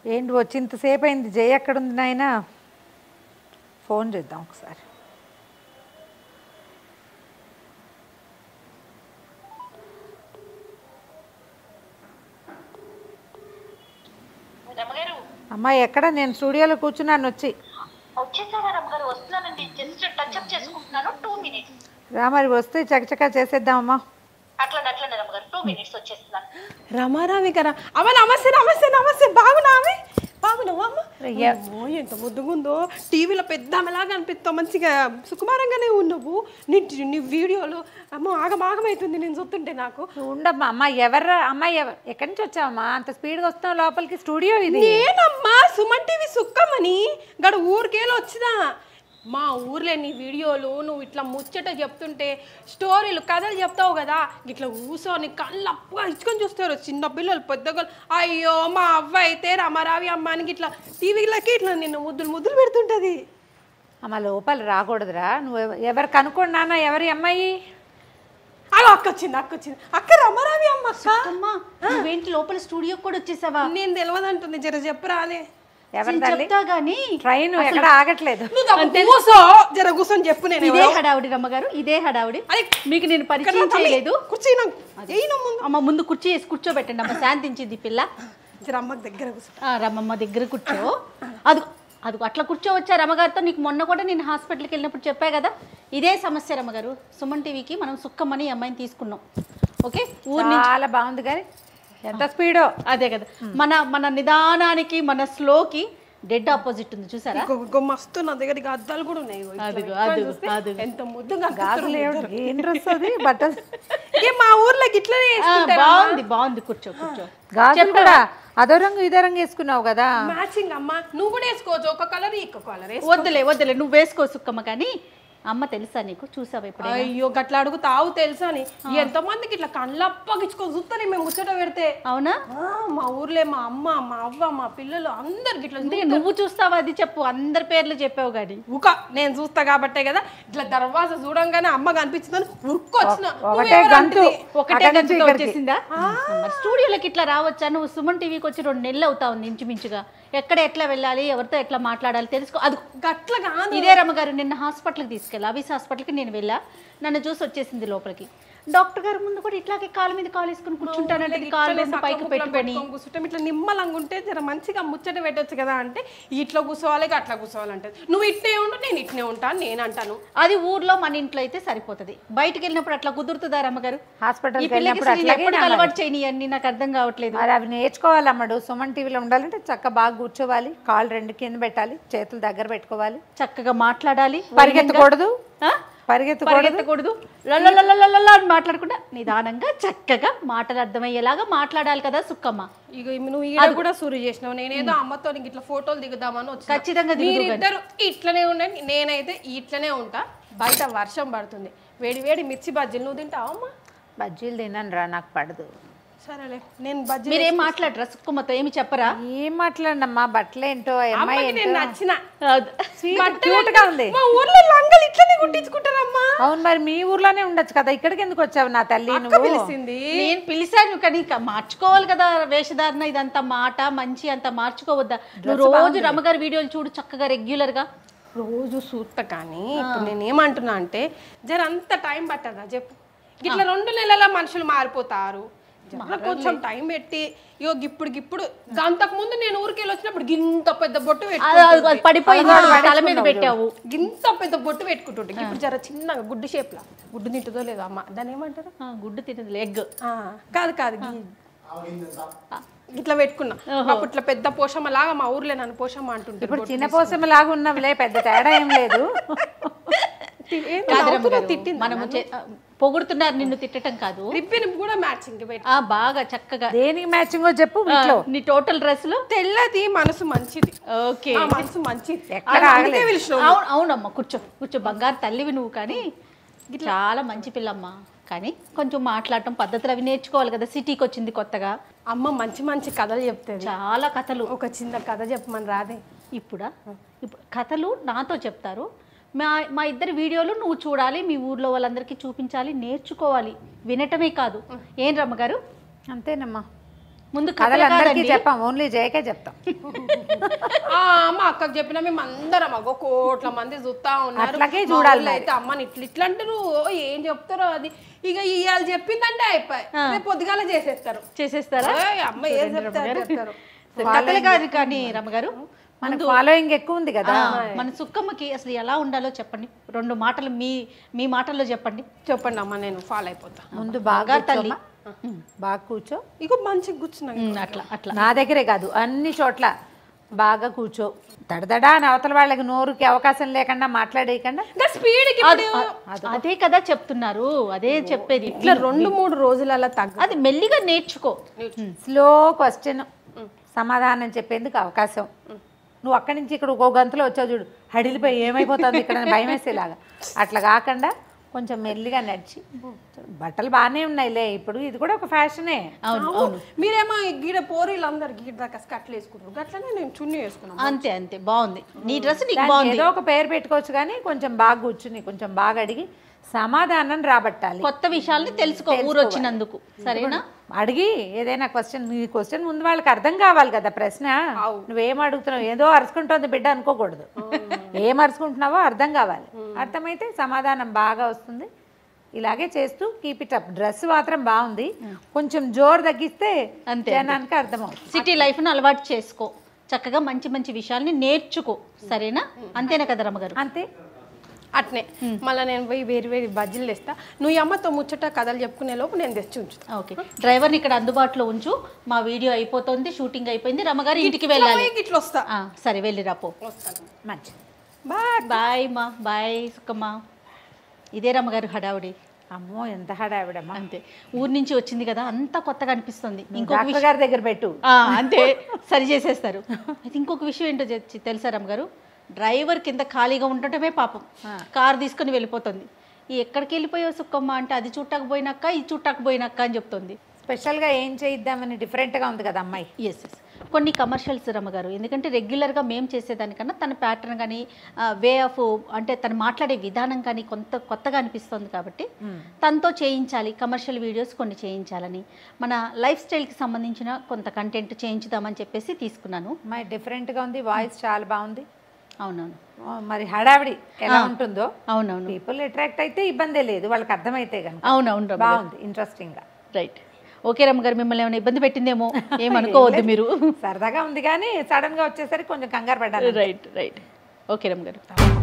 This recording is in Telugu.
ఏంటి వచ్చి ఇంతసేపు అయింది? జయ ఎక్కడుంది నాయన? ఫోన్ చేద్దాం ఒకసారి. అమ్మా ఎక్కడ? నేను స్టూడియోలో కూర్చున్నాను. రా మరి, వస్తే చకచకా చేసేద్దామమ్మా. రమా రావి కదా. అమ్మ నమస్తే నమస్తే నమస్తే. బాగున్నావే? బాగున్నావా అమ్మ? ఎంత ముద్దుగుందో. టీవీలో పెద్ద ఆమెలాగా అనిపిస్తావు, మంచిగా సుకుమారంగానే ఉన్నావు. నీ వీడియోలు అమ్మ ఆగమాగమవుతుంది నేను చూస్తుంటే. నాకు ఉండమ్మా. అమ్మ ఎవరు అమ్మాయి? ఎక్కడి నుంచి వచ్చావమ్మా? అంత స్పీడ్గా వస్తావు లోపలికి? స్టూడియో ఇది. నేనమ్మా సుమన్ టీవీ సుక్కమ్మని గడ ఊరికేలో వచ్చినా. మా ఊర్లో నీ వీడియోలు నువ్వు ఇట్లా ముచ్చట చెప్తుంటే, స్టోరీలు కథలు చెప్తావు కదా, ఇట్లా కూర్చొని కళ్ళప్పుగా ఇచ్చుకొని చూస్తారు చిన్న పిల్లలు పెద్దగా. అయ్యో మా అవ్వ అయితే రమారావి అమ్మానికి ఇట్లా టీవీలకి ఇట్లా నిన్ను ముద్దులు పెడుతుంటది. అమ్మ లోపల రాకూడదురా. నువ్వు ఎవరు కనుక్కోండి నాన్న, ఎవరి అమ్మాయి? అలా అక్క వచ్చింది అక్క రమారావి అమ్మ. అమ్మ నువ్వేంటి లోపల స్టూడియోకి కూడా వచ్చేసావా? నేను తెలియదంటుంది, జర చెప్పరాలే. చెప్తా గానీ ట్రైన్ ఎక్కడ ఆగట్లేదు. జర కూర్చొని చెప్పు. నేను ఇదే హడావుడి రమ్మగారు, ఇదే హడావుడి. మీకు నేను పరిచయం చేయలేదు. అమ్మ ముందు కుర్చీ వేసి కూర్చోబెట్టండి అమ్మ, శాంతించింది పిల్ల. రమ్మకి దగ్గర రమ్మమ్మ దగ్గర కూర్చో. అది అది అట్లా కూర్చోవచ్చా రమ్మగారితో? నీకు మొన్న కూడా నేను హాస్పిటల్కి వెళ్ళినప్పుడు చెప్పా కదా, ఇదే సమస్య రమ్మగారు. సుమన్ టీవీకి మనం సుక్కమ్మని అమ్మాయిని తీసుకున్నాం. ఓకే, చాలా బాగుంది కానీ ఎంత స్పీడో. అదే కదా, మన నిదానానికి మన స్లోకి డెడ్ ఆపోజిట్ ఉంది చూసారా? మస్తు నా దగ్గర అద్దాలు కూడా ఉన్నాయి. ఎంత ముద్దుగా బట్టలు మా ఊర్లో ఇట్లనే బాగుంది. కూర్చో. గాజులు కూడా అదో రంగు ఇదో రంగు వేసుకున్నావు కదా, మ్యాచింగ్. అమ్మ నువ్వు కూడా వేసుకోవచ్చు, ఒక కలర్ ఇంకో కలర్. వద్దులే నువ్వు వేసుకో సుక్కమ్మ. కానీ అమ్మ తెలుసా నీకు? చూసావా ఇప్పుడు? అయ్యో గట్లా అడుగుతావు తెలుసా అని. ఎంతమందికి ఇట్లా కళ్ళప్పగించుకొని చూస్తానే మేము ముచ్చట పెడితే. అవునా? మా ఊర్లో మా అమ్మ మా అవ్వ మా పిల్లలు అందరికి ఇట్లా. నువ్వు చూస్తావా? అది చెప్పు. అందరి పేర్లు చెప్పావు కానీ నేను చూస్తా కాబట్టే కదా ఇట్లా దర్వాజా చూడంగానే అమ్మ కనిపించిందని ఉరుక్కొచ్చిన. ఒకటే గంటతో వచ్చేసిందా? స్టూడియోలోకి ఇట్లా రావచ్చా? నువ్వు సుమన్ టీవీకి వచ్చి 2 నెలలు అవుతా ఉంది ఇంచుమించుగా. ఎక్కడ ఎట్లా వెళ్ళాలి, ఎవరితో ఎట్లా మాట్లాడాలి తెలుసుకో. అది గట్ల కాదు. ఇదే రమ్మగారు నిన్న హాస్పిటల్కి తీసుకెళ్ళి, అవిస్ హాస్పిటల్కి నేను వెళ్ళా. నన్ను చూసి వచ్చేసింది లోపలికి. డాక్టర్ గారు ముందు కూడా ఇట్లాగే కాలు మీద కాలు వేసుకుని కూర్చుంటానంటే కాలు వేసి పైకి పెట్టుకొని కూర్చుంటాం. ఇట్లా నిమ్మలంగా ఉంటే జర మంచిగా ముచ్చట పెట్టొచ్చు కదా అంటే, ఇట్లా కూర్చోవాలి అట్లా కూర్చోవాలంటే నువ్వు ఇట్నే ఉండు నేను ఇట్నే ఉంటాను నేను అంటాను. అది ఊర్లో మన ఇంట్లో అయితే సరిపోతుంది. బయటకు వెళ్ళినప్పుడు అట్లా కుదురుతుందా రమ్మగారు? హాస్పిటల్ అలవాటు చేయని నాకు అర్థం కావట్లేదు. మరి అవి నేర్చుకోవాలమ్మడు. సుమన్ టీవీలో ఉండాలంటే చక్కగా బాగా కూర్చోవాలి, కాళ్ళు 2 కింద పెట్టాలి, చేతులు దగ్గర పెట్టుకోవాలి, చక్కగా మాట్లాడాలి, పరిగెత్తకూడదు అని మాట్లాడకుండా నిదానంగా చక్కగా మాటలు అర్థమయ్యేలాగా మాట్లాడాలి కదా సుక్కమ్మ. ఇక నువ్వు ఈడ కూడా సూరు చేసినావు. నేనేదో అమ్మతో ఇట్లా ఫోటోలు దిగుదామని వచ్చి. ఖచ్చితంగా మీరిద్దరు ఇట్లనే ఉండండి, నేనైతే ఇట్లనే ఉంటా. బయట వర్షం పడుతుంది, వేడి వేడి మిర్చి బజ్జీలు. నువ్వు తింటావా అమ్మ? బజ్జీలు తిన్నాను రా, నాకు పడదు. సరేలే నేను బజ్జీ. మీరేం మాట్లాడరా సుక్కమ్మతో? ఏమి చెప్పరా? ఏం మాట్లాడినమ్మా? బట్టలేంటో అమ్మాయి నచ్చిన ఉంది. మా ఊర్లో లంగలు ఇట్లనే కుట్టించుకుంటారమ్మా. అవును, మరి మీ ఊర్లోనే ఉండొచ్చు కదా, ఇక్కడికి ఎందుకు వచ్చావు నా తల్లి? నువ్వు పిలిచింది. నేను పిలిచాను కానీ మార్చుకోవాలి కదా వేషధారణ. ఇదంతా మాట మంచి అంత మార్చుకోవద్దా? నువ్వు రోజు రమ్మగారి వీడియోలు చూడు చక్కగా రెగ్యులర్ గా. రోజు చూస్తా కానీ ఇప్పుడు నేను ఏమంటున్నా అంటే, జర అంత టైం పట్టదా చెప్పు? ఇట్లా 2 నెలల మనుషులు మారిపోతారు. కొంచెం టైం పెట్టి ఇప్పుడు అంతకు ముందు నేను ఊరికి వెళ్ళి వచ్చినప్పుడు గింత పెద్ద బొట్టు పడిపోయింది తల మీద పెట్టావు. గింత పెద్ద బొట్టు పెట్టుకుంటుంటే ఇప్పుడు జర చిన్నగా గుడ్డు షేప్ లా. గుడ్డు తింటుందో లేదో అమ్మ, దాన్ని ఏమంటారు? గుడ్డు తింటుంది, ఎగ్. కాదు ఇట్లా పెట్టుకున్నా. అప్పుడు ఇట్లా పెద్ద పోషమ్మ లాగా మా ఊర్లో నన్ను పోషమ్మ అంటుంటే, ఇప్పుడు చిన్న పోషమ్మ లాగా ఉన్నావులే, పెద్ద తేడా ఏం లేదు. మనము పొగుడుతున్నారు, నిన్ను తిట్టడం కాదు. రిబ్బన్ కూడా మ్యాచింగ్ బాగా చక్కగా. దేనికి మ్యాచింగ్ చెప్పు? నీ టోటల్ డ్రెస్ లో తెల్లది, మనసు మంచిది. ఓకే, మనసు మంచిది. అవునమ్మా, కూర్చో బంగారు తల్లివి నువ్వు. కానీ చాలా మంచి పిల్లమ్మ. కానీ కొంచెం మాట్లాడటం పద్ధతులు అవి నేర్చుకోవాలి కదా, సిటీకి వచ్చింది కొత్తగా. అమ్మ మంచి మంచి కథలు చెప్తాది, చాలా కథలు. ఒక చిన్న కథ చెప్పమని రాదే? ఇప్పుడు కథలు నాతో చెప్తారు. మా ఇద్దరి వీడియోలు నువ్వు చూడాలి, మీ ఊర్లో వాళ్ళందరికీ చూపించాలి, నేర్చుకోవాలి, వినటమే కాదు. ఏం రమ్మగారు? అంతేనమ్మా. ముందు కథలు కథలు అందరికీ కాదండి. చెప్పాం, ఓన్లీ జయకే చెప్తాం. మా అక్కకు చెప్పినా మేము అందరం అగో కోట్ల మంది చూస్తా ఉన్నారు. అట్లాగే చూడాలి మరి. అయితే అమ్మని ఇట్లా అంటారు, ఏం చెప్తారో అది ఇక ఇవాళ చెప్పిందంటే అయిపోయి రేపు పొద్దుగాల చేసేస్తారా? అమ్మ ఏం చెప్తారు చెప్తారు. కథలు కాదు కానీ రమ్మగారు, మనకు ఫాలోయింగ్ ఎక్కువ ఉంది కదా. మన సుక్కమ్మకి అసలు ఎలా ఉండాలో చెప్పండి, 2 మాటలు మీ మాటల్లో చెప్పండి. చెప్పండి అమ్మ, నేను ఫాలో అయిపోతా. ముందు బాగా తల్లి. బాగా కూర్చో. ఇగో మంచిగా కూర్చున్నాను. అట్లా అట్లా నా దగ్గరే కాదు, అన్ని చోట్ల బాగా కూర్చో. దడదడా అని అవతల వాళ్ళకి నోరుకి అవకాశం లేకుండా మాట్లాడేయకుండా స్పీడ్ అదే కదా చెప్తున్నారు, అదే చెప్పేది. ఇట్లా 2-3 రోజులలో తగ్గ అది మెల్లిగా నేర్చుకో. స్లో క్వశ్చన్ సమాధానం చెప్పేందుకు అవకాశం. నువ్వు అక్కడి నుంచి ఇక్కడ ఒక గంటలో వచ్చావు చూడు, హడిలిపోయి ఏమైపోతుంది ఇక్కడ అని భయం వేసేలాగా అట్లా కాకుండా కొంచెం మెల్లిగా నడిచి. బట్టలు బాగానే ఉన్నాయిలే, ఇప్పుడు ఇది కూడా ఒక ఫ్యాషనే. మీరేమో గీడ పోరీలు అందరు గీడ దాకా కట్లు వేసుకుంటారు, గట్లనే నేను చున్నీ వేసుకున్నాను. అంతే అంతే, బాగుంది నీ డ్రెస్, నీకు బాగుంది. ఏదో ఒక పేరు పెట్టుకోవచ్చు కానీ కొంచెం బాగా కూర్చుని కొంచెం బాగా అడిగి సమాధానం రాబట్టాలి. కొత్త విషయాల్ని తెలుసుకో ఊరు వచ్చినందుకు, సరేనా? అడిగి ఏదైనా క్వశ్చన్, నీ క్వశ్చన్ ముందు వాళ్ళకి అర్థం కావాలి కదా. ప్రశ్న నువ్వేం అడుగుతున్నావు, ఏదో అరుచుకుంటోంది బిడ్డ అనుకోకూడదు. ఏం అరుచుకుంటున్నావో అర్థం కావాలి. అర్థమైతే సమాధానం బాగా వస్తుంది. ఇలాగే చేస్తూ కీప్ ఇట్ అప్. డ్రెస్ మాత్రం బాగుంది, కొంచెం జోరు తగ్గిస్తే జనానికి అర్థమవుతుంది. సిటీ లైఫ్ను అలవాటు చేసుకో, చక్కగా మంచి మంచి విషయాల్ని నేర్చుకో, సరేనా? అంతేనా కదా రమ్మగారు? అంతే. అట్నే మళ్ళీ నేను పోయి వేరు బజ్జీలు తెస్తా. నువ్వు అమ్మతో ముచ్చట కథలు చెప్పుకునే లోపు నేను తెచ్చి ఉంచుతా. ఓకే, డ్రైవర్ని ఇక్కడ అందుబాటులో ఉంచు. మా వీడియో అయిపోతుంది, షూటింగ్ అయిపోయింది, రమ్మగారు ఇంటికి వెళ్ళాలి. ఇట్లా వస్తా. సరే వెళ్ళి రాపో. మంచి బాయ్ బాయ్ మా బాయ్ సుక్కమ్మ. ఇదే రమ్మగారు హడావుడి. అమ్మో ఎంత హడావిడమ్మా. అంతే, ఊరు నుంచి వచ్చింది కదా, అంతా కొత్తగా అనిపిస్తుంది. డాక్టర్ గారి దగ్గర పెట్టు, అంతే సరి చేసేస్తారు. అయితే ఇంకొక విషయం ఏంటో తెలుసా రమ్మగారు, డ్రైవర్ కింద ఖాళీగా ఉండటమే పాపం, కారు తీసుకుని వెళ్ళిపోతుంది. ఎక్కడికి వెళ్ళిపోయావు సుక్కమ్మ అంటే, అది చుట్టకపోయినాక ఇది చుట్టకపోయినాక అని చెప్తుంది. స్పెషల్గా ఏం చేయిద్దామని డిఫరెంట్గా ఉంది కదా అమ్మాయి. ఎస్ కొన్ని కమర్షియల్స్ రమ్మగారు, ఎందుకంటే రెగ్యులర్గా మేము చేసేదానికన్నా తన ప్యాటర్న్ కానీ వే ఆఫ్ అంటే తను మాట్లాడే విధానం కానీ కొత్తగా అనిపిస్తుంది. కాబట్టి తనతో చేయించాలి, కమర్షియల్ వీడియోస్ కొన్ని చేయించాలని, మన లైఫ్ స్టైల్కి సంబంధించిన కొంత కంటెంట్ చేయించుదామని చెప్పేసి తీసుకున్నాను. అమ్మాయి డిఫరెంట్గా ఉంది, వాయిస్ చాలా బాగుంది. అవునవును, మరి హడావిడి ఎలా ఉంటుందో. అవునవును, పీపుల్ అట్రాక్ట్ అయితే ఇబ్బందే లేదు, వాళ్ళకి అర్థమైతే కనుక. అవునవును, బాగుంది, ఇంట్రెస్టింగ్గా. రైట్. ఓకే రమ్మగారు, మిమ్మల్ని ఏమైనా ఇబ్బంది పెట్టిందేమో ఏమనుకోవద్దు మీరు. సరదాగా ఉంది కానీ సడన్గా వచ్చేసరికి కొంచెం కంగారు పడ్డాను. Right right. ఓకే రమ్మగారు.